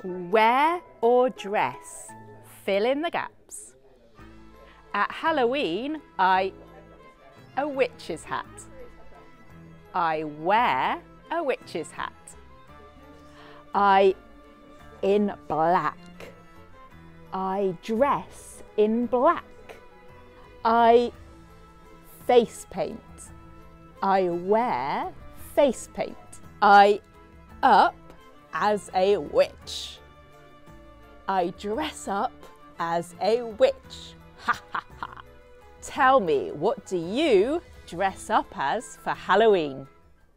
Wear or dress? Fill in the gaps. At Halloween, a witch's hat. I wear a witch's hat. In black. I dress in black. I face paint. I wear face paint. I up as a witch. I dress up as a witch. Ha ha ha. Tell me, what do you dress up as for Halloween?